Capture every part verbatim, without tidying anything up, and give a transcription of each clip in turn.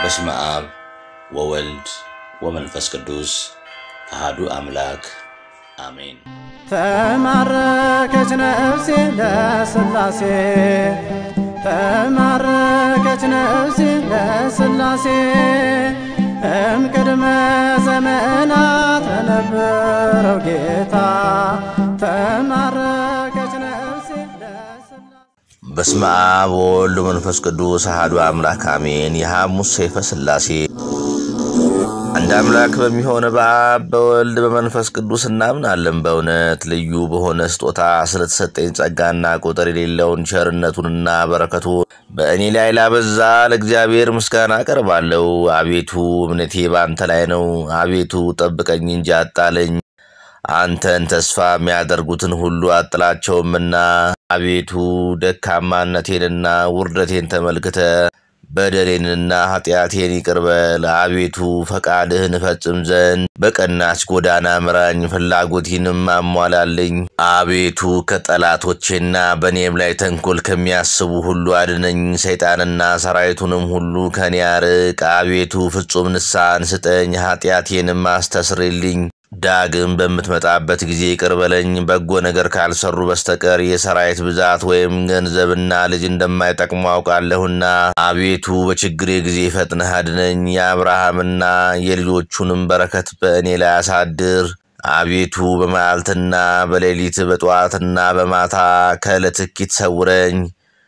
በስመ አብ ወወልድ ወመንፈስ ቅዱስ አሐዱ አምላክ አሜን። ተማረከች ነፍሴ ለሥላሴ ተማረከች ነፍሴ ለሥላሴ እምቅድመ ዘመናት ነበረው ጌታ ተማረከች ነፍሴ ለሥላሴ። በስመ አብ ወወልድ ወመንፈስ ቅዱስ አሐዱ አምላክ አሜን። የሐሙስ ሰይፈ ሥላሴ አንድ አምላክ በሚሆን በአብ በወልድ በመንፈስ ቅዱስ እናምናለን። በእውነት ልዩ በሆነ ስጦታ ስለተሰጠኝ ጸጋና ቁጥር የሌለውን ቸርነቱንና በረከቱ በእኔ ላይ ላበዛ ለእግዚአብሔር ምስጋና አቀርባለሁ። አቤቱ እምነቴ ባንተ ላይ ነው። አቤቱ ጠብቀኝ እንጂ አጣለኝ። አንተን ተስፋ የሚያደርጉትን ሁሉ አጥላቸውምና አቤቱ ደካማነቴንና ውርደቴን ተመልክተ በደሌንና ኃጢአቴን ይቅር በል። አቤቱ ፈቃድህን እፈጽም ዘንድ በቀናች ጎዳና ምራኝ፣ ፍላጎቴንም አሟላልኝ። አቤቱ ከጠላቶቼና በእኔም ላይ ተንኮል ከሚያስቡ ሁሉ አድነኝ። ሰይጣንና ሰራዊቱንም ሁሉ ከኔ አርቅ። አቤቱ ፍጹም ንስሐን ስጠኝ፣ ኃጢአቴንም አስተስርልኝ። ዳግም በምትመጣበት ጊዜ ይቅር በለኝ። በጎ ነገር ካልሰሩ በስተቀር የሰራዊት ብዛት ወይም ገንዘብና ልጅ እንደማይጠቅሙ አውቃለሁና አቤቱ በችግሬ ጊዜ ፈጥነህ አድነኝ። የአብርሃምና የልጆቹንም በረከት በእኔ ላይ አሳድር። አቤቱ በመዓልትና በሌሊት በጠዋትና በማታ ከዕለት እኪት ሰውረኝ።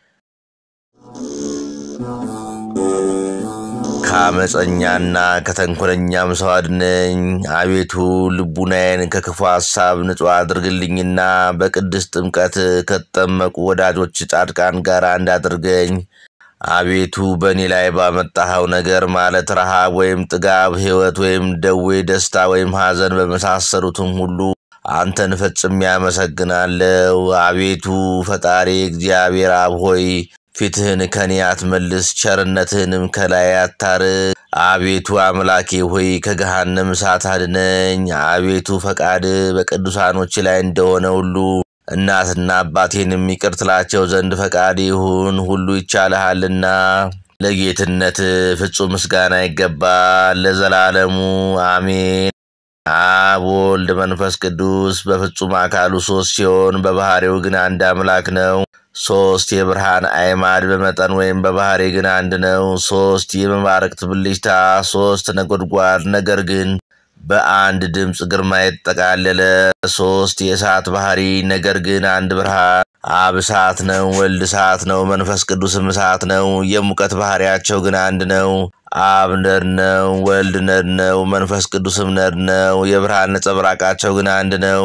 ከአመፀኛና ከተንኮለኛም ሰው አድነኝ። አቤቱ ልቡናዬን ከክፉ ሐሳብ ንጹሕ አድርግልኝና በቅድስት ጥምቀት ከተጠመቁ ወዳጆች ጻድቃን ጋር እንዳድርገኝ። አቤቱ በእኔ ላይ ባመጣኸው ነገር ማለት ረሃብ ወይም ጥጋብ፣ ሕይወት ወይም ደዌ፣ ደስታ ወይም ሐዘን በመሳሰሉትም ሁሉ አንተን ፈጽሜ አመሰግናለሁ። አቤቱ ፈጣሪ እግዚአብሔር አብ ሆይ ፊትህን ከኔ አትመልስ፣ ቸርነትህንም ከላይ አታርቅ። አቤቱ አምላኬ ሆይ ከገሃነም እሳት አድነኝ። አቤቱ ፈቃድ በቅዱሳኖች ላይ እንደሆነ ሁሉ እናትና አባቴንም ይቅር ትላቸው ዘንድ ፈቃድ ይሁን። ሁሉ ይቻልሃልና ለጌትነት ፍጹም ምስጋና ይገባል ለዘላለሙ አሜን። አብ ወልድ መንፈስ ቅዱስ በፍጹም አካሉ ሶስት ሲሆን በባህሪው ግን አንድ አምላክ ነው። ሶስት የብርሃን አይማድ በመጠን ወይም በባህሪ ግን አንድ ነው። ሶስት የመባረክት ብልጭታ፣ ሶስት ነጎድጓድ ነገር ግን በአንድ ድምፅ ግርማ የተጠቃለለ፣ ሶስት የእሳት ባህሪ ነገር ግን አንድ ብርሃን። አብ እሳት ነው፣ ወልድ እሳት ነው፣ መንፈስ ቅዱስም እሳት ነው። የሙቀት ባህሪያቸው ግን አንድ ነው። አብ ነድ ነው፣ ወልድ ነድ ነው፣ መንፈስ ቅዱስም ነድ ነው። የብርሃን ነጸብራቃቸው ግን አንድ ነው።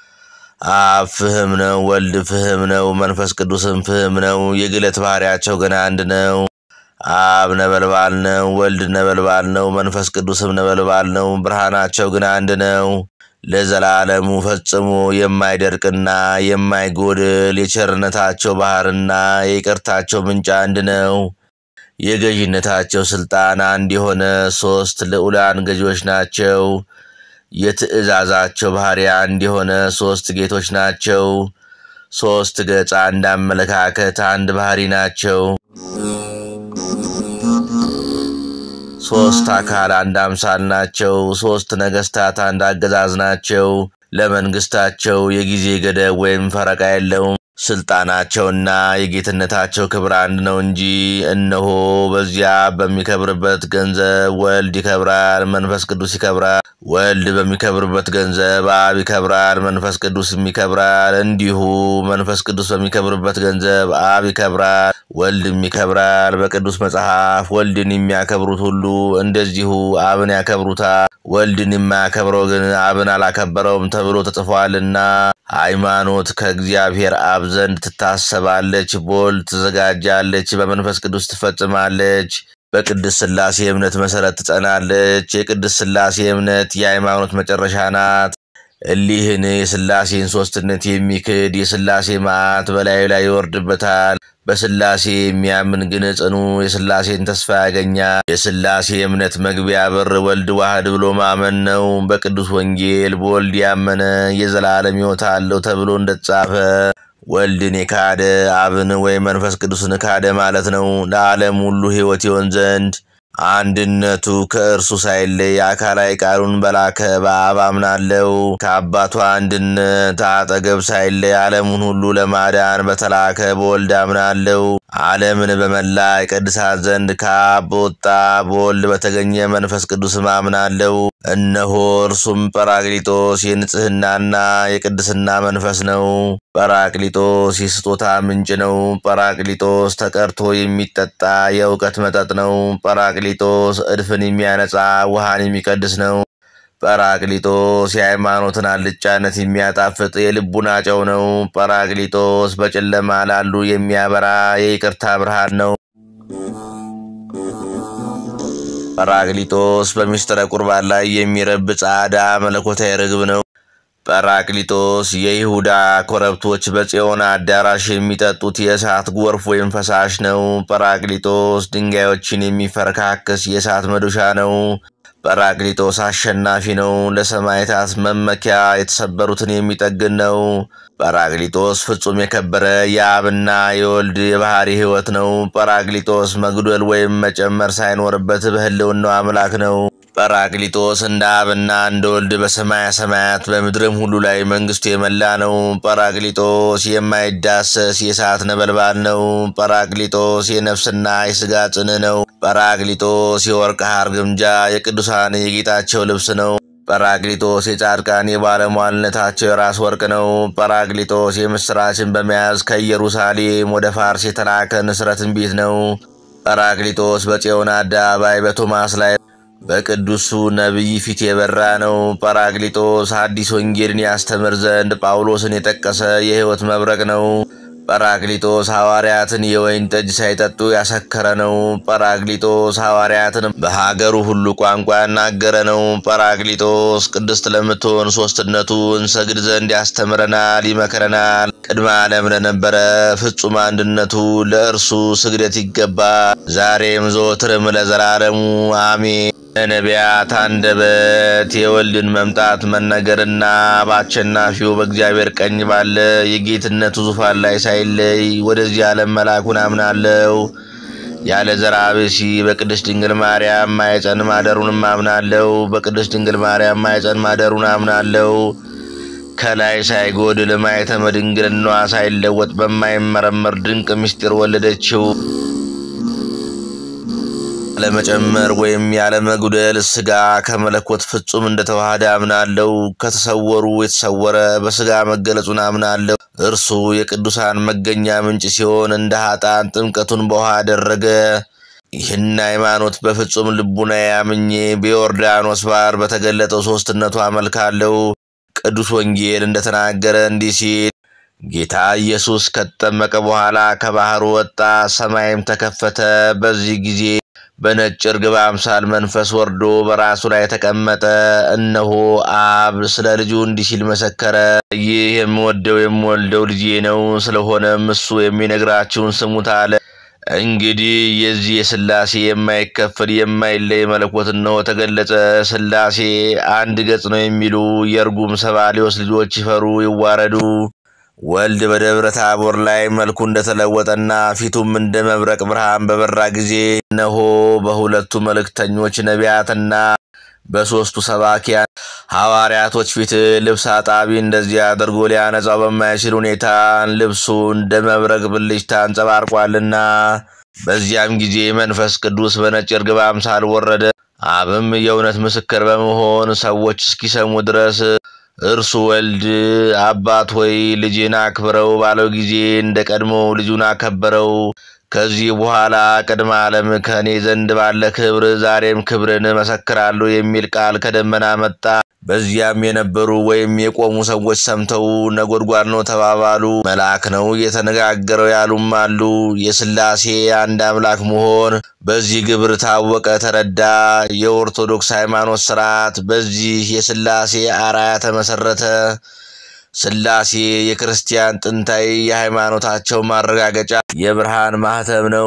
አብ ፍህም ነው፣ ወልድ ፍህም ነው፣ መንፈስ ቅዱስም ፍህም ነው። የግለት ባህሪያቸው ግን አንድ ነው። አብ ነበልባል ነው፣ ወልድ ነበልባል ነው፣ መንፈስ ቅዱስም ነበልባል ነው። ብርሃናቸው ግን አንድ ነው። ለዘላለሙ ፈጽሞ የማይደርቅና የማይጎድል የቸርነታቸው ባህርና የይቅርታቸው ምንጭ አንድ ነው። የገዥነታቸው ስልጣን አንድ የሆነ ሶስት ልዑላን ገዢዎች ናቸው። የትእዛዛቸው ባህሪ አንድ የሆነ ሶስት ጌቶች ናቸው። ሶስት ገጽ፣ አንድ አመለካከት፣ አንድ ባህሪ ናቸው። ሶስት አካል፣ አንድ አምሳል ናቸው። ሶስት ነገስታት፣ አንድ አገዛዝ ናቸው። ለመንግስታቸው የጊዜ ገደብ ወይም ፈረቃ የለውም። ስልጣናቸውና የጌትነታቸው ክብር አንድ ነው እንጂ እነሆ በዚያ በሚከብርበት ገንዘብ ወልድ ይከብራል፣ መንፈስ ቅዱስ ይከብራል። ወልድ በሚከብርበት ገንዘብ አብ ይከብራል፣ መንፈስ ቅዱስም ይከብራል። እንዲሁ መንፈስ ቅዱስ በሚከብርበት ገንዘብ አብ ይከብራል፣ ወልድም ይከብራል። በቅዱስ መጽሐፍ ወልድን የሚያከብሩት ሁሉ እንደዚሁ አብን ያከብሩታል፣ ወልድን የማያከብረው ግን አብን አላከበረውም ተብሎ ተጽፏልና። ሃይማኖት ከእግዚአብሔር አብ ዘንድ ትታሰባለች፣ በወልድ ትዘጋጃለች፣ በመንፈስ ቅዱስ ትፈጽማለች። በቅድስት ሥላሴ እምነት መሰረት ትጸናለች። የቅድስት ሥላሴ እምነት የሃይማኖት መጨረሻ ናት። እሊህን የሥላሴን ሶስትነት የሚክድ የሥላሴ መዓት በላዩ ላይ ይወርድበታል። በሥላሴ የሚያምን ግን ጽኑ የሥላሴን ተስፋ ያገኛል። የሥላሴ እምነት መግቢያ በር ወልድ ዋህድ ብሎ ማመን ነው። በቅዱስ ወንጌል በወልድ ያመነ የዘላለም ሕይወት አለው ተብሎ እንደተጻፈ ወልድን የካደ አብን ወይ መንፈስ ቅዱስን ካደ ማለት ነው። ለዓለም ሁሉ ሕይወት ይሆን ዘንድ አንድነቱ ከእርሱ ሳይለይ አካላዊ ቃሉን በላከ በአብ አምናለሁ። ከአባቱ አንድነት አጠገብ ሳይለይ ዓለሙን ሁሉ ለማዳን በተላከ በወልድ አምናለሁ። ዓለምን በመላ ይቀድሳት ዘንድ ከአብ በወጣ በወልድ በተገኘ መንፈስ ቅዱስም አምናለሁ። እነሆ እርሱም ጰራቅሊጦስ የንጽሕናና የቅድስና መንፈስ ነው። ጰራቅሊጦስ የስጦታ ምንጭ ነው። ጰራቅሊጦስ ተቀርቶ የሚጠጣ የእውቀት መጠጥ ነው። ጰራቅሊጦስ እድፍን የሚያነጻ ውሃን የሚቀድስ ነው። ጰራቅሊጦስ የሃይማኖትን አልጫነት የሚያጣፍጥ የልቡና ጨው ነው። ጰራቅሊጦስ በጨለማ ላሉ የሚያበራ የይቅርታ ብርሃን ነው። ጰራቅሊጦስ በሚስጥረ ቁርባን ላይ የሚረብ ጻዕዳ መለኮታዊ ርግብ ነው። ጰራቅሊጦስ የይሁዳ ኮረብቶች በጽዮን አዳራሽ የሚጠጡት የእሳት ጎርፍ ወይም ፈሳሽ ነው። ጰራቅሊጦስ ድንጋዮችን የሚፈረካክስ የእሳት መዶሻ ነው። ጰራቅሊጦስ አሸናፊ ነው። ለሰማዕታት መመኪያ የተሰበሩትን የሚጠግን ነው። ጰራቅሊጦስ ፍጹም የከበረ የአብና የወልድ የባህሪ ሕይወት ነው። ጰራቅሊጦስ መጉደል ወይም መጨመር ሳይኖርበት በሕልውናው አምላክ ነው። ጰራቅሊጦስ እንደ አብና እንደ ወልድ በሰማያ ሰማያት በምድርም ሁሉ ላይ መንግስቱ የመላ ነው። ጰራቅሊጦስ የማይዳሰስ የእሳት ነበልባል ነው። ጰራቅሊጦስ የነፍስና የሥጋ ጽን ነው። ጰራቅሊጦስ የወርቅ ሐር ግምጃ የቅዱሳን የጌጣቸው ልብስ ነው። ጰራቅሊጦስ የጻድቃን የባለሟልነታቸው የራስ ወርቅ ነው። ጰራቅሊጦስ የምስራችን በመያዝ ከኢየሩሳሌም ወደ ፋርስ የተላከ ንስረ ትንቢት ነው። ጰራቅሊጦስ በጽዮን አደባባይ በቶማስ ላይ በቅዱሱ ነቢይ ፊት የበራ ነው። ጰራቅሊጦስ አዲስ ወንጌልን ያስተምር ዘንድ ጳውሎስን የጠቀሰ የሕይወት መብረቅ ነው። ጰራቅሊጦስ ሐዋርያትን የወይን ጠጅ ሳይጠጡ ያሰከረ ነው። ጰራቅሊጦስ ሐዋርያትን በሀገሩ ሁሉ ቋንቋ ያናገረ ነው። ጰራቅሊጦስ ቅድስት ለምትሆን ሦስትነቱ እንሰግድ ዘንድ ያስተምረናል፣ ይመክረናል። ቅድመ ዓለም ለነበረ ፍጹም አንድነቱ ለእርሱ ስግደት ይገባል፣ ዛሬም ዘወትርም ለዘላለሙ አሜን። በነቢያት አንደበት የወልድን መምጣት መነገርና በአሸናፊው በእግዚአብሔር ቀኝ ባለ የጌትነቱ ዙፋን ላይ ሳይለይ ወደዚህ ዓለም መላኩን አምናለሁ። ያለ ዘርዓ ብእሲ በቅድስት ድንግል ማርያም ማኅፀን ማደሩንም አምናለሁ። በቅድስት ድንግል ማርያም ማኅፀን ማደሩን አምናለሁ። ከላይ ሳይጎድል ማኅተመ ድንግልናዋ ሳይለወጥ በማይመረመር ድንቅ ምስጢር ወለደችው። ለመጨመር ወይም ያለ መጉደል ሥጋ ከመለኮት ፍጹም እንደተዋሃደ አምናለሁ። ከተሰወሩ የተሰወረ በሥጋ መገለጹን አምናለሁ። እርሱ የቅዱሳን መገኛ ምንጭ ሲሆን እንደ ኃጥአን ጥምቀቱን በውሃ አደረገ። ይህን ሃይማኖት በፍጹም ልቡና ያምኜ በዮርዳኖስ ባሕር በተገለጠው ሦስትነቱ አመልካለሁ። ቅዱስ ወንጌል እንደተናገረ እንዲህ ሲል ጌታ ኢየሱስ ከተጠመቀ በኋላ ከባሕሩ ወጣ፣ ሰማይም ተከፈተ። በዚህ ጊዜ በነጭ ርግብ አምሳል መንፈስ ወርዶ በራሱ ላይ ተቀመጠ። እነሆ አብ ስለ ልጁ እንዲህ ሲል መሰከረ፣ ይህ የምወደው የምወልደው ልጄ ነው፣ ስለሆነም እሱ የሚነግራችሁን ስሙት አለ። እንግዲህ የዚህ የሥላሴ የማይከፈል የማይለይ መለኮት ነው ተገለጸ። ሥላሴ አንድ ገጽ ነው የሚሉ የርጉም ሰባሊዮስ ልጆች ይፈሩ ይዋረዱ። ወልድ በደብረ ታቦር ላይ መልኩ እንደተለወጠና ፊቱም እንደ መብረቅ ብርሃን በበራ ጊዜ እነሆ በሁለቱ መልእክተኞች ነቢያትና በሦስቱ ሰባኪያን ሐዋርያቶች ፊት ልብስ አጣቢ እንደዚህ አድርጎ ሊያነጻው በማይችል ሁኔታ ልብሱ እንደ መብረቅ ብልጭታ አንጸባርቋልና። በዚያም ጊዜ መንፈስ ቅዱስ በነጭ ርግብ አምሳል ወረደ። አብም የእውነት ምስክር በመሆን ሰዎች እስኪሰሙ ድረስ እርሱ ወልድ አባት ሆይ ልጅን አክብረው ባለው ጊዜ እንደ ቀድሞ ልጁን አከበረው። ከዚህ በኋላ ቅድመ ዓለም ከኔ ዘንድ ባለ ክብር ዛሬም ክብርን መሰክራለሁ የሚል ቃል ከደመና መጣ። በዚያም የነበሩ ወይም የቆሙ ሰዎች ሰምተው ነጎድጓድ ነው ተባባሉ። መልአክ ነው የተነጋገረው ያሉም አሉ። የሥላሴ አንድ አምላክ መሆን በዚህ ግብር ታወቀ ተረዳ። የኦርቶዶክስ ሃይማኖት ሥርዓት በዚህ የሥላሴ አርአያ ተመሰረተ። ሥላሴ የክርስቲያን ጥንታዊ የሃይማኖታቸው ማረጋገጫ የብርሃን ማህተም ነው።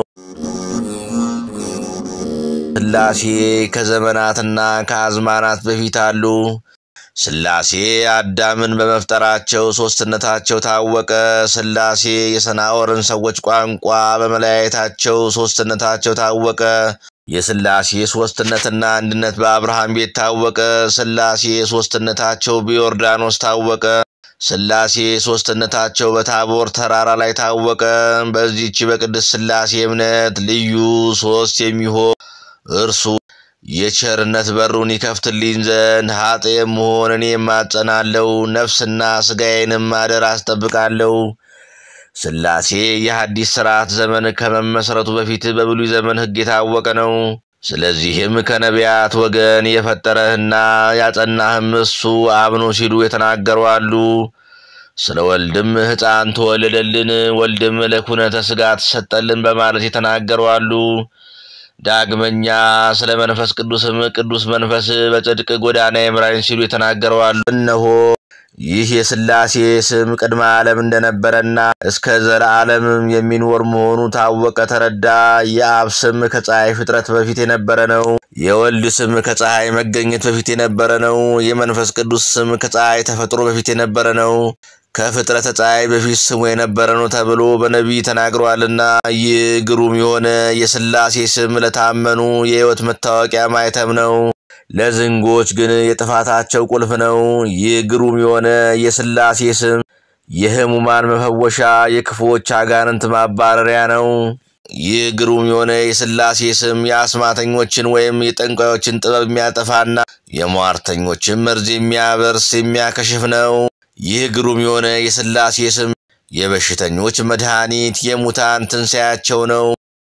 ሥላሴ ከዘመናትና ከአዝማናት በፊት አሉ። ሥላሴ አዳምን በመፍጠራቸው ሦስትነታቸው ታወቀ። ሥላሴ የሰናዖርን ሰዎች ቋንቋ በመለያየታቸው ሦስትነታቸው ታወቀ። የሥላሴ ሶስትነትና አንድነት በአብርሃም ቤት ታወቀ። ሥላሴ ሶስትነታቸው በዮርዳኖስ ታወቀ። ሥላሴ ሶስትነታቸው በታቦር ተራራ ላይ ታወቀ። በዚህች በቅድስት ሥላሴ እምነት ልዩ ሶስት የሚሆን እርሱ የቸርነት በሩን ይከፍትልኝ ዘንድ ኃጥእ መሆንን የማጸናለው ነፍስና ሥጋዬንም አደራ አስጠብቃለሁ። ሥላሴ የሐዲስ ሥርዓት ዘመን ከመመስረቱ በፊት በብሉይ ዘመን ሕግ የታወቀ ነው። ስለዚህም ከነቢያት ወገን የፈጠረህና ያጸናህም እሱ አብ ነው ሲሉ የተናገሩ አሉ። ስለ ወልድም ሕፃን ተወለደልን፣ ወልድም ለኩነተ ሥጋ ተሰጠልን በማለት የተናገሩ አሉ። ዳግመኛ ስለ መንፈስ ቅዱስም ቅዱስ መንፈስ በጽድቅ ጎዳና ይምራኝ ሲሉ የተናገሩ አሉ። እነሆ ይህ የሥላሴ ስም ቅድመ ዓለም እንደነበረና እስከ ዘላለምም የሚኖር መሆኑ ታወቀ ተረዳ። የአብ ስም ከፀሐይ ፍጥረት በፊት የነበረ ነው። የወልድ ስም ከፀሐይ መገኘት በፊት የነበረ ነው። የመንፈስ ቅዱስ ስም ከፀሐይ ተፈጥሮ በፊት የነበረ ነው። ከፍጥረተ ፀሐይ በፊት ስሙ የነበረ ነው ተብሎ በነቢይ ተናግሯልና ይህ ግሩም የሆነ የሥላሴ ስም ለታመኑ የሕይወት መታወቂያ ማኅተም ነው። ለዝንጎች ግን የጥፋታቸው ቁልፍ ነው። ይህ ግሩም የሆነ የሥላሴ ስም የሕሙማን መፈወሻ፣ የክፉዎች አጋንንት ማባረሪያ ነው። ይህ ግሩም የሆነ የሥላሴ ስም የአስማተኞችን ወይም የጠንቋዮችን ጥበብ የሚያጠፋና የሟርተኞችን መርዝ የሚያበርስ የሚያከሽፍ ነው። ይህ ግሩም የሆነ የሥላሴ ስም የበሽተኞች መድኃኒት፣ የሙታን ትንሣኤያቸው ነው።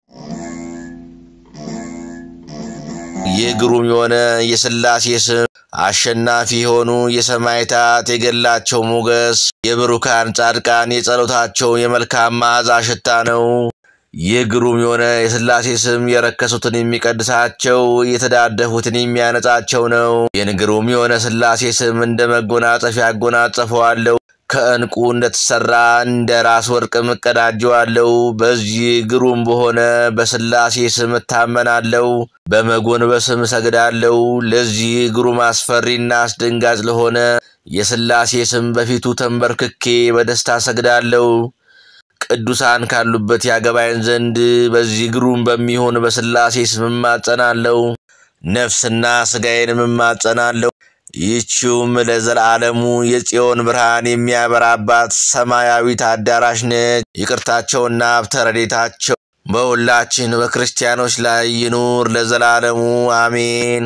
ይህ ግሩም የሆነ የሥላሴ ስም አሸናፊ የሆኑ የሰማዕታት የገድላቸው ሞገስ፣ የብሩካን ጻድቃን የጸሎታቸው የመልካም መዓዛ ሽታ ነው። ይህ ግሩም የሆነ የሥላሴ ስም የረከሱትን የሚቀድሳቸው የተዳደፉትን የሚያነጻቸው ነው። ይህን ግሩም የሆነ ሥላሴ ስም እንደ መጎናጸፊያ አጎናጸፈዋለሁ። ከዕንቁ እንደተሰራ እንደ ራስ ወርቅ እቀዳጀዋለሁ። በዚህ ግሩም በሆነ በሥላሴ ስም እታመናለሁ፣ በመጎንበስም እሰግዳለሁ። ለዚህ ግሩም አስፈሪና አስደንጋጭ ለሆነ የሥላሴ ስም በፊቱ ተንበርክኬ በደስታ እሰግዳለሁ። ቅዱሳን ካሉበት ያገባይን ዘንድ በዚህ ግሩም በሚሆን በሥላሴ ስም እማጸናለሁ። ነፍስና ሥጋዬንም እማጸናለሁ። ይህችውም ለዘላለሙ የጽዮን ብርሃን የሚያበራባት ሰማያዊት አዳራሽ ነች። ይቅርታቸውና ሀብተ ረድኤታቸው በሁላችን በክርስቲያኖች ላይ ይኑር ለዘላለሙ አሜን።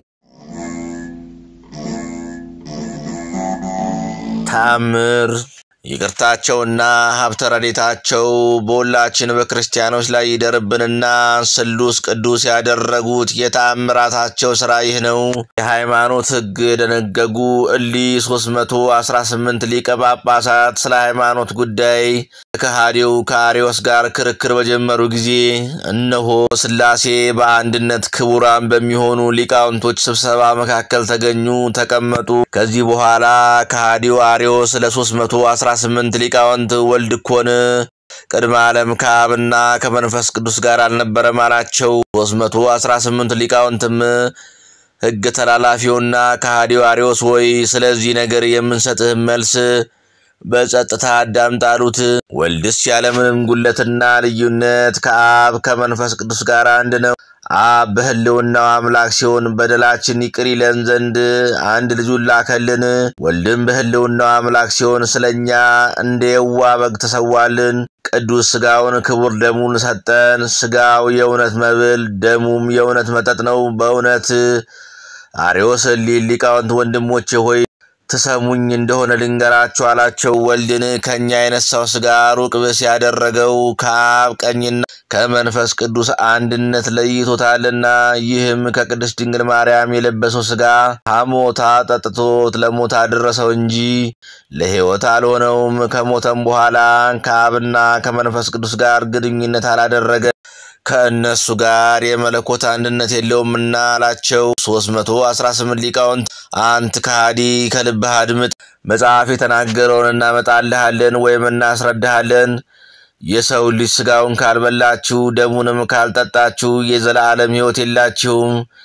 ታምር ይቅርታቸውና ሀብተ ረድኤታቸው በሁላችን በክርስቲያኖች ላይ ይደርብንና ስሉስ ቅዱስ ያደረጉት የተአምራታቸው ሥራ ይህ ነው። የሃይማኖት ሕግ ደነገጉ። እሊ ሦስት መቶ አስራ ስምንት ሊቀ ጳጳሳት ስለ ሃይማኖት ጉዳይ ከሃዲው ከአርዮስ ጋር ክርክር በጀመሩ ጊዜ እነሆ ሥላሴ በአንድነት ክቡራን በሚሆኑ ሊቃውንቶች ስብሰባ መካከል ተገኙ፣ ተቀመጡ። ከዚህ በኋላ ከሃዲው አርዮስ ለ ሦስት መቶ አስራ ስምንት ሊቃውንት ወልድ ኮነ ቅድመ ዓለም ከአብና ከመንፈስ ቅዱስ ጋር አልነበረም አላቸው። ሦስት መቶ አስራ ስምንት ሊቃውንትም ሕግ ተላላፊውና ከሃዲው አርዮስ ወይ ስለዚህ ነገር የምንሰጥህ መልስ በጸጥታ አዳምጣሉት። ወልድስ ያለምንም ጉለትና ልዩነት ከአብ ከመንፈስ ቅዱስ ጋር አንድ ነው። አብ በሕልውናው አምላክ ሲሆን በደላችን ይቅር ይለን ዘንድ አንድ ልጁን ላከልን። ወልድም በሕልውናው አምላክ ሲሆን ስለኛ እንደ የዋህ በግ ተሰዋልን። ቅዱስ ሥጋውን ክቡር ደሙን ሰጠን። ሥጋው የእውነት መብል ደሙም የእውነት መጠጥ ነው። በእውነት አርዮስ ሊቃውንት ወንድሞቼ ሆይ ተሰሙኝ እንደሆነ ልንገራችሁ አላቸው። ወልድን ከኛ የነሳው ሥጋ ሩቅ ብእሲ ያደረገው ከአብ ቀኝና ከመንፈስ ቅዱስ አንድነት ለይቶታልና ይህም ከቅድስት ድንግል ማርያም የለበሰው ሥጋ ሐሞታ ጠጥቶት ለሞት አደረሰው እንጂ ለሕይወት አልሆነውም። ከሞተም በኋላ ከአብና ከመንፈስ ቅዱስ ጋር ግንኙነት አላደረገ ከእነሱ ጋር የመለኮት አንድነት የለውምና አላቸው። ሦስት መቶ አስራ ስምንት ሊቃውንት አንተ ከሃዲ ከልብህ አድምጥ፣ መጽሐፍ የተናገረውን እናመጣልሃለን ወይም እናስረዳሃለን። የሰው ልጅ ሥጋውን ካልበላችሁ ደሙንም ካልጠጣችሁ የዘላለም ሕይወት የላችሁም።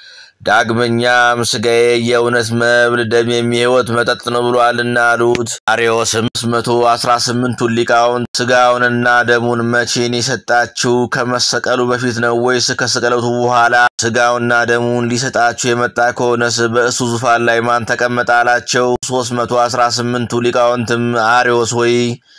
ዳግመኛም ስጋዬ የእውነት መብል ደሜም የሕይወት መጠጥ ነው ብሏልና አሉት። አርዮስም መቶ አስራ ስምንት ሊቃውንት ስጋውንና ደሙን መቼን የሰጣችሁ ከመሰቀሉ በፊት ነው ወይስ ከስቅለቱ በኋላ? ስጋውና ደሙን ሊሰጣችሁ የመጣ ከሆነስ በእሱ ዙፋን ላይ ማን ተቀመጠ አላቸው። ሦስት መቶ አስራ ስምንት ሊቃውንትም አርዮስ ወይ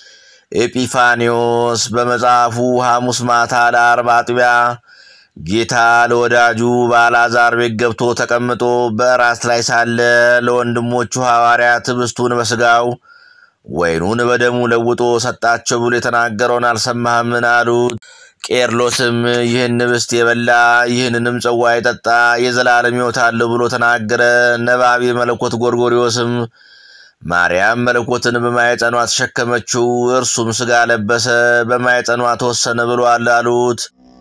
ኤጲፋኒዮስ በመጽሐፉ ሐሙስ ማታ ለዓርብ አጥቢያ ጌታ ለወዳጁ በአልዓዛር ቤት ገብቶ ተቀምጦ በራስ ላይ ሳለ ለወንድሞቹ ሐዋርያት ህብስቱን በስጋው ወይኑን በደሙ ለውጦ ሰጣቸው ብሎ የተናገረውን አልሰማህምን አሉት። ቄርሎስም ይህን ህብስት የበላ ይህንንም ጽዋ የጠጣ የዘላለም ሕይወት አለው ብሎ ተናገረ። ነባቤ መለኮት ጎርጎርዮስም ማርያም መለኮትን በማኅፀኗ ተሸከመችው፣ እርሱም ስጋ ለበሰ፣ በማኅፀኗ ተወሰነ ብሏል አሉት።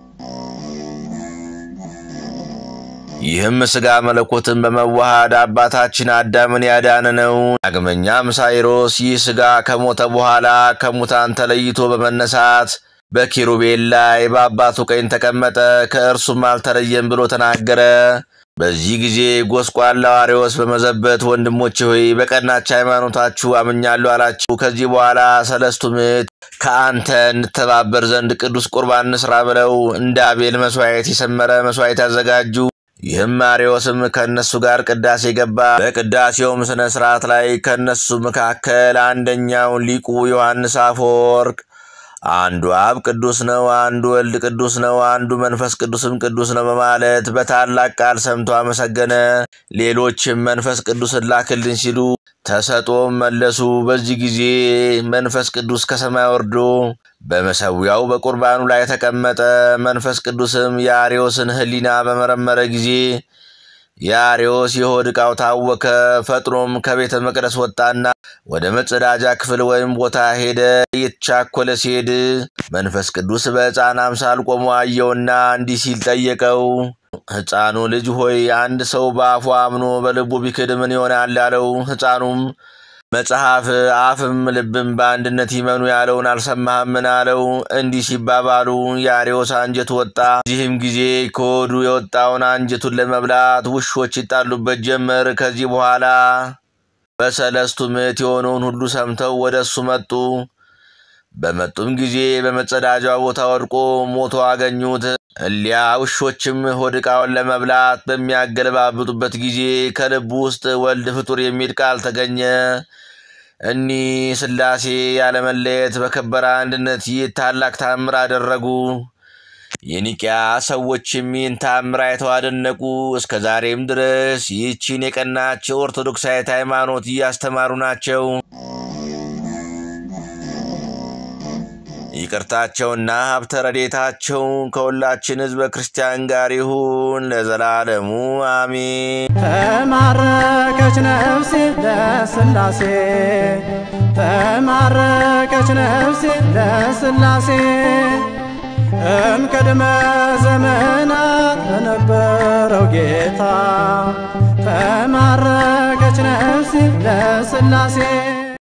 ይህም ስጋ መለኮትን በመዋሃድ አባታችን አዳምን ያዳነ ነው። ዳግመኛም ሳይሮስ ይህ ስጋ ከሞተ በኋላ ከሙታን ተለይቶ በመነሳት በኪሩቤል ላይ በአባቱ ቀኝ ተቀመጠ፣ ከእርሱም አልተለየም ብሎ ተናገረ። በዚህ ጊዜ ጎስቋላው አርዮስ በመዘበት ወንድሞቼ ሆይ በቀናች ሃይማኖታችሁ አምኛለሁ አላቸው። ከዚህ በኋላ ሰለስቱ ምዕት ከአንተ እንተባበር ዘንድ ቅዱስ ቁርባን እንስራ ብለው እንደ አቤል መስዋዕት የሰመረ መስዋዕት ያዘጋጁ። ይህም አርዮስም ከነሱ ጋር ቅዳሴ ገባ። በቅዳሴውም ስነ ስርዓት ላይ ከነሱ መካከል አንደኛው ሊቁ ዮሐንስ አፈወርቅ አንዱ አብ ቅዱስ ነው፣ አንዱ ወልድ ቅዱስ ነው፣ አንዱ መንፈስ ቅዱስም ቅዱስ ነው በማለት በታላቅ ቃል ሰምቶ አመሰገነ። ሌሎችም መንፈስ ቅዱስን ላክልን ሲሉ ተሰጦም መለሱ። በዚህ ጊዜ መንፈስ ቅዱስ ከሰማይ ወርዶ በመሰዊያው በቁርባኑ ላይ ተቀመጠ። መንፈስ ቅዱስም የአርዮስን ሕሊና በመረመረ ጊዜ የአርዮስ የሆድ ዕቃው ታወከ። ፈጥኖም ከቤተ መቅደስ ወጣና ወደ መጸዳጃ ክፍል ወይም ቦታ ሄደ። እየተቻኮለ ሲሄድ መንፈስ ቅዱስ በሕፃን አምሳል ቆሞ አየውና እንዲህ ሲል ጠየቀው፣ ሕፃኑ ልጅ ሆይ አንድ ሰው በአፉ አምኖ በልቡ ቢክድ ምን ይሆናል አለው። ሕፃኑም መጽሐፍ አፍም ልብም በአንድነት ይመኑ ያለውን አልሰማህምን አለው። እንዲህ ሲባባሉ የአርዮስ አንጀት ወጣ። በዚህም ጊዜ ከሆዱ የወጣውን አንጀቱን ለመብላት ውሾች ይጣሉበት ጀመር። ከዚህ በኋላ በሰለስቱ ምዕት የሆነውን ሁሉ ሰምተው ወደሱ መጡ። በመጡም ጊዜ በመጸዳጃው ቦታ ወድቆ ሞቶ አገኙት። እሊያ ውሾችም ሆድ ዕቃውን ለመብላት በሚያገለባብጡበት ጊዜ ከልቡ ውስጥ ወልድ ፍጡር የሚል ቃል ተገኘ። እኒ ሥላሴ ያለመለየት በከበረ አንድነት ይህ ታላቅ ታምር አደረጉ። የኒቅያ ሰዎችም ይህን ታምር አይተው አደነቁ። እስከ ዛሬም ድረስ ይህችን የቀናች ኦርቶዶክሳዊት ሃይማኖት እያስተማሩ ናቸው። ይቅርታቸውና ሀብተ ረድኤታቸው ከሁላችን ሕዝበ ክርስቲያን ጋር ይሁን ለዘላለሙ አሜን። ተማረከች ነፍሴ ለሥላሴ ተማረከች ነፍሴ ለሥላሴ እምቅድመ ዘመናት ለነበረው ጌታ ተማረከች ነፍሴ ለሥላሴ